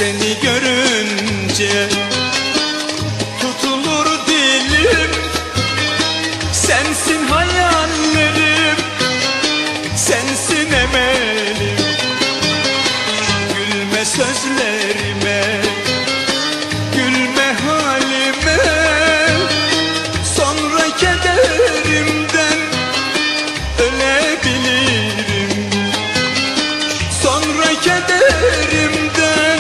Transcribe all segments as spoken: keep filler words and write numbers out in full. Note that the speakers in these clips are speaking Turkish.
Seni görünce tutulur dilim, sensin hayallerim, sensin emelim. Gülme sözlerime, gülme halime, sonra kederimden ölebilirim. Sonra kederimden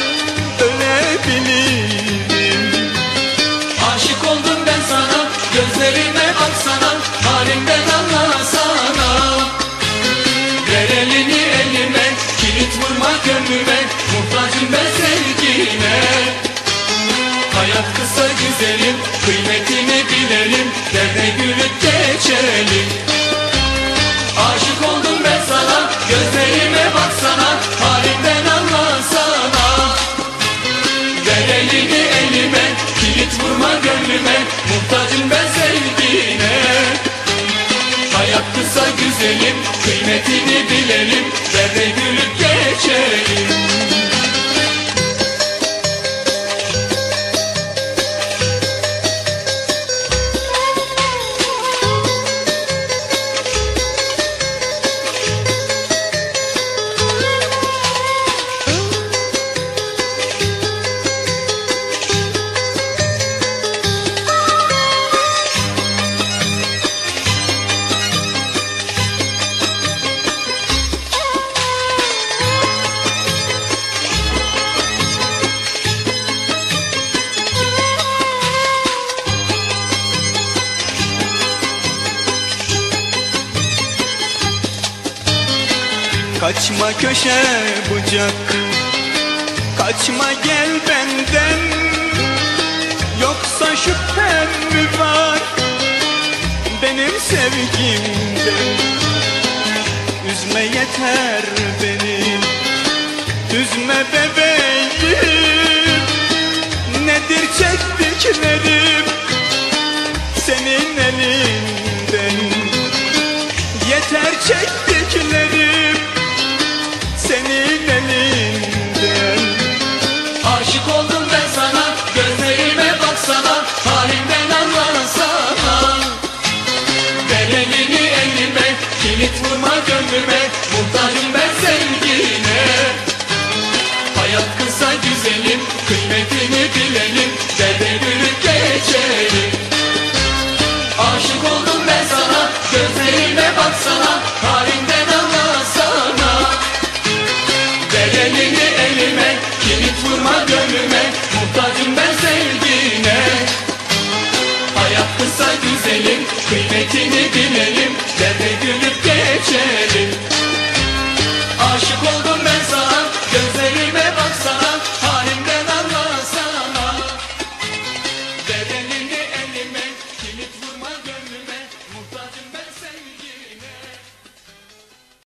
ölebilirim. Aşık oldum ben sana, gözlerime baksana, halimden anlasana. Ver elini elime, kilit vurma gönlüme, muhtacım ben sevgine. Hayat kısa güzelim, kıymetini bilelim, derde gülüp geçelim. Aşık oldum ben sana, gözlerime baksana, halimden anlasana. Ver elini elime, kilit vurma gönlüme, muhtacım ben sevgine. Hayat kısa güzelim, kıymetini bilelim, derde gülüp geçelim. Kaçma köşe bucak, kaçma gel benden. Yoksa şüphem mi var benim sevgimden? Üzme yeter beni, üzme bebeğim. Nedir çektiklerim senin elinden? Yeter çektiklerim senin elinden. Aşık oldum ben sana, gözlerime baksana, halimden anlasana. Ver elini elime, kilit vurma gönlüme, muhtacım ben